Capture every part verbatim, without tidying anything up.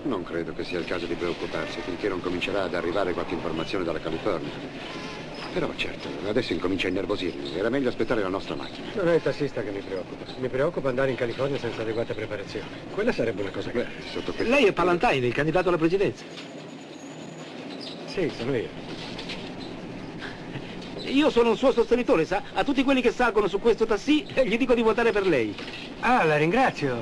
Non credo che sia il caso di preoccuparsi finché non comincerà ad arrivare qualche informazione dalla California. Però certo, adesso incomincia a innervosirmi. Era meglio aspettare la nostra macchina. Non è il tassista che mi preoccupa. Mi preoccupa andare in California senza adeguata preparazione. Quella sarebbe una cosa grave. Sotto questo... Lei è Palantine, il candidato alla presidenza. Sì, sono io. Io sono un suo sostenitore, sa? A tutti quelli che salgono su questo taxi gli dico di votare per lei. Ah, la ringrazio.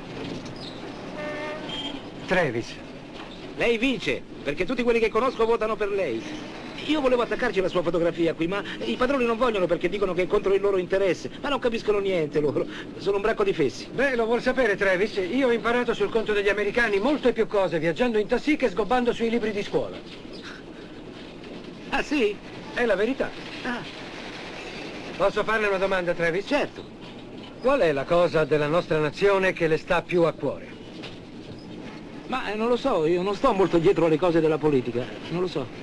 Travis. Lei vince, perché tutti quelli che conosco votano per lei. Io volevo attaccarci la sua fotografia qui, ma i padroni non vogliono perché dicono che è contro il loro interesse. Ma non capiscono niente loro, sono un bracco di fessi. Beh, lo vuol sapere, Travis? Io ho imparato sul conto degli americani molte più cose viaggiando in taxi che sgobbando sui libri di scuola. Ah, sì? È la verità. Ah. Posso farle una domanda, Travis? Certo. Qual è la cosa della nostra nazione che le sta più a cuore? Ma eh, non lo so, io non sto molto dietro alle cose della politica, non lo so.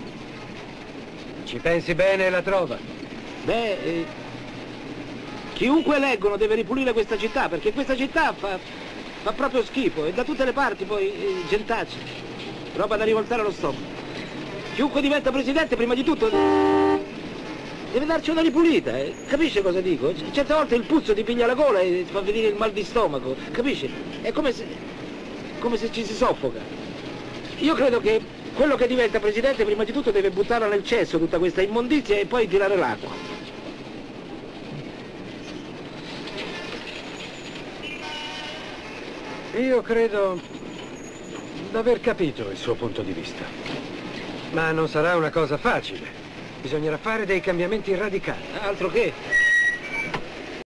Ci pensi bene e la trova. Beh, eh, chiunque eleggono deve ripulire questa città, perché questa città fa, fa proprio schifo, e da tutte le parti poi eh, gentacci, roba da rivoltare allo stomaco. Chiunque diventa presidente, prima di tutto, deve darci una ripulita, eh? Capisce cosa dico? C certe volte il puzzo ti piglia la gola e ti fa venire il mal di stomaco, capisci? È come se, come se ci si soffoca. Io credo che quello che diventa presidente, prima di tutto, deve buttarla nel cesso tutta questa immondizia e poi tirare l'acqua. Io credo d'aver capito il suo punto di vista. Ma non sarà una cosa facile. Bisognerà fare dei cambiamenti radicali. Altro che.